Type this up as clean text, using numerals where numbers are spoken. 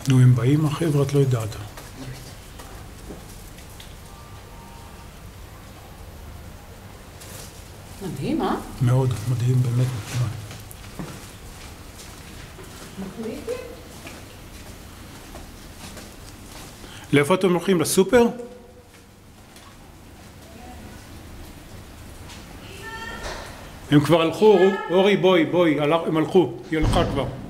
נו, הם באים החבר'ה, את לא יודעת. מדהים, אה? מאוד, מדהים, באמת. לאיפה אתם הולכים? לסופר? הם כבר הלכו, אורי בואי, הם הלכו, היא הלכה כבר.